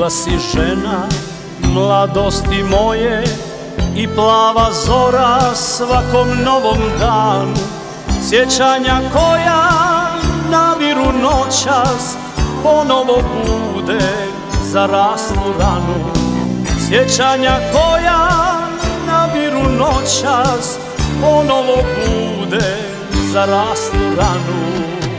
Bila si žena mladosti moje i plava zora svakom novom danu, sjećanja koja naviru noćas ponovo bude za raslu ranu, sjećanja koja naviru noćas ponovo bude za raslu ranu.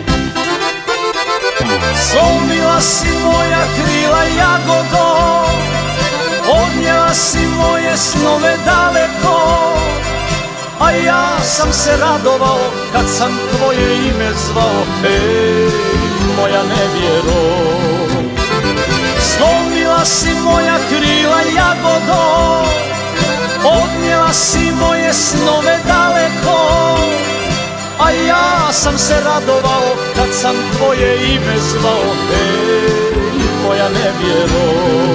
Slomila si moja krila jagodo, odnijela si moje snove daleko, a ja sam se radovao kad sam tvoje ime zvao, hej, moja nevjero. Slomila si moja krila jagodo, odnijela si moje snove daleko, a ja sam se radovao kad sam tvoje ime zvao, hej, moja nevjero.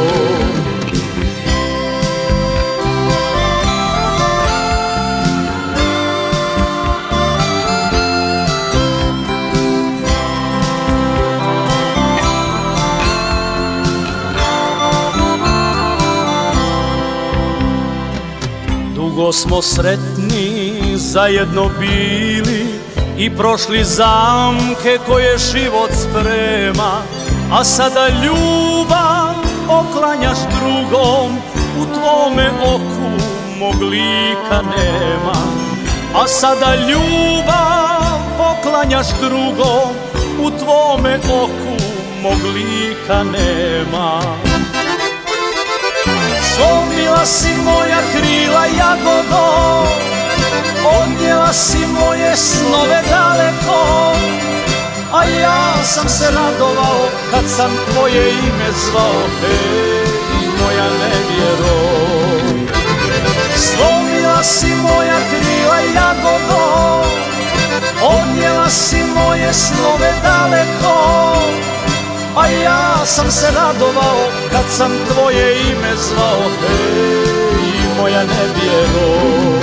Dugo smo sretni zajedno bili i prošli zamke koje život sprema, a sada ljubav poklanjaš drugom, u tvome oku mog lika nema. A sada ljubav poklanjaš drugom, u tvome oku mog lika nema. Slomila si moja krila jagodo, odnijela si moje snove daleko, a ja sam se radovao kad sam tvoje ime zvao, hej, moja nevjero. Slomila si moja krila jagodo, odnijela si moje snove daleko, a ja sam se radovao kad sam tvoje ime zvao, hej, moja nevjero.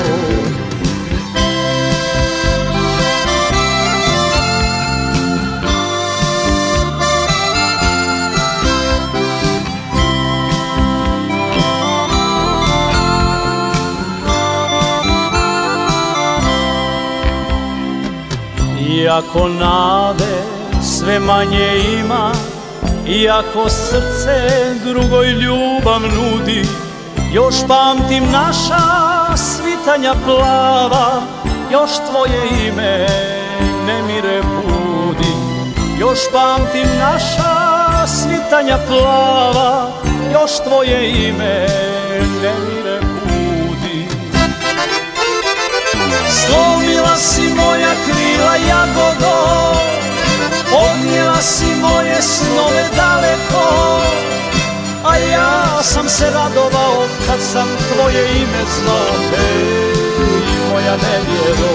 Iako nade sve manje ima, iako srce drugoj ljubav nudi, još pamtim naša svitanja plava, još tvoje ime nemire budi. Još pamtim naša svitanja plava, još tvoje ime nemire budi. Slomila si moja krila jagodo, odnijela si moje snove daleko, a ja sam se radovao kad sam tvoje ime zvao, hej, moja nevjero.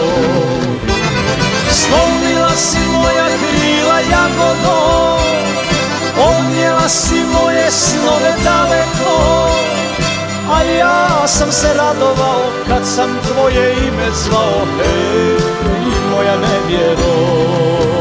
Slomila si moja krila jagodo, odnijela si moje snove daleko, a ja sam se radovao kad sam tvoje ime zvao, hej, moja nevjero.